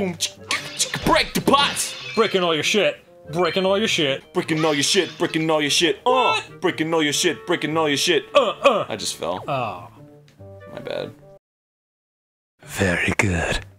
Break the pots! Breaking all your shit. Breaking all your shit. Breaking all your shit, breaking all your shit. Breaking all your shit, breaking all your shit. I just fell. Oh. My bad. Very good.